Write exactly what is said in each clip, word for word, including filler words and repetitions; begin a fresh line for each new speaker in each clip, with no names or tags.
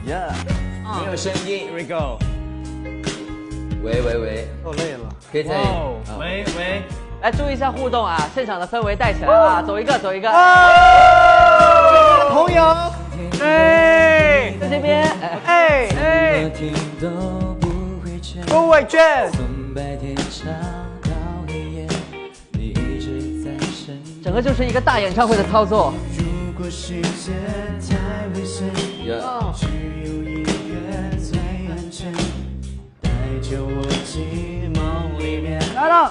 Yeah， 没有声音。Here we go。喂喂喂，
够累了，
可以再。
喂喂，
来注意一下互动啊，现场的氛围带起来啊，走一个走一个。
朋友，哎，
在这边，
哎哎，郭伟娟。
整个就是一个大演唱会的操作。来了。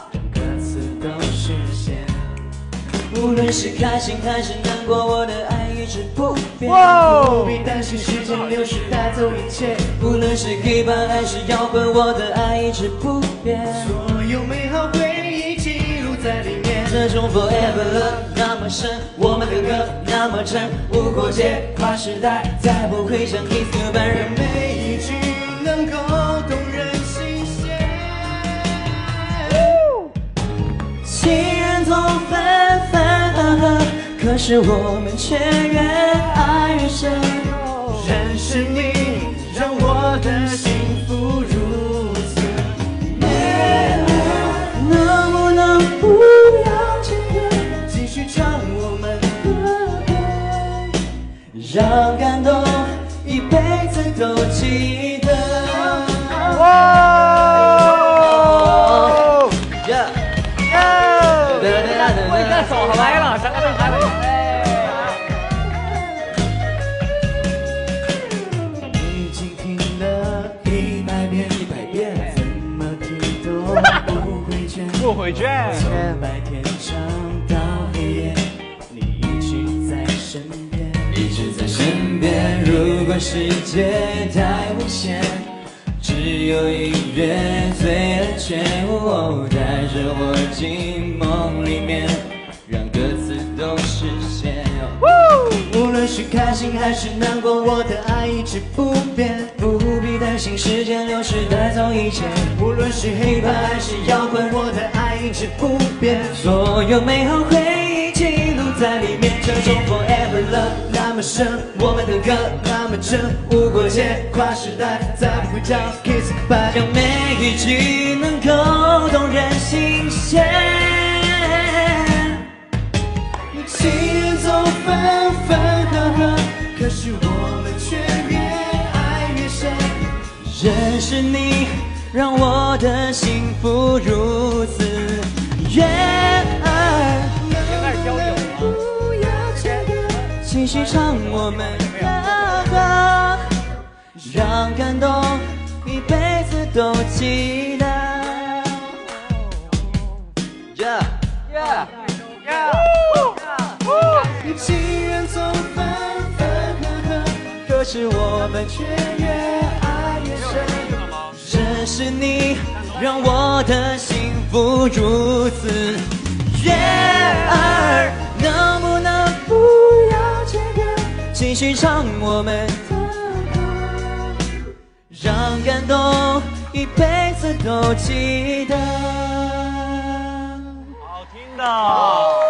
无论是开心还是难过，我的爱一直不变。不必担心时间流逝带走一切。无论是黑白还是摇滚，我的爱一直不变。所有美好回忆记录在里面。这种 forever love 那么深，我们的歌那么真，无国界跨时代，再不会像 Kiss You 般人每一句能够动人心弦。情人总分分合合，可是我们却越爱越深。认识你，让我的幸福如此。能不能不要这个，继续唱我们的歌，让感动一辈子都记得。哇！
会干手好来了，三个人来了。
已经听了一百遍，一百遍，怎么听都不会倦，
不会倦。
从白天唱到黑夜，你一直在身边，一直在身边。如果世界太危险，只有音乐最安全，哦，带着我进梦里面。 让歌词都实现。无论是开心还是难过，我的爱一直不变。不必担心时间流逝带走一切。无论是黑白还是摇滚，我的爱一直不变。所有美好回忆记录在里面。这种 forever love 那么深，我们的歌那么真，无国界跨时代，再不会叫 kiss bye。让每一句能够动人心弦。 情人总分分合合，可是我们却越爱越深。认识你，让我的幸福如此悦耳。能不能不要这个，继续唱我们的歌，让感动一辈子都记得。Yeah
Yeah
yeah。 情人总分分合合，可是我们却越爱越深。认识你，让我的幸福如此悦耳。能不能不要这个，继续唱我们的歌，让感动一辈子都记得。
好听的。